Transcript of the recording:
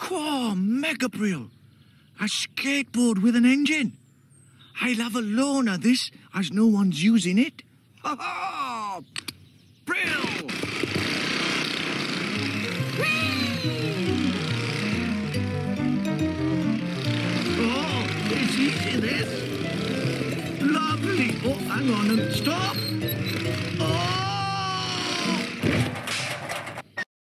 Quah, mega brill. A skateboard with an engine. I'll have a loan of this as no one's using it. Ha ha! Brill! Oh, it's easy this. Lovely. Oh, hang on and stop. Oh!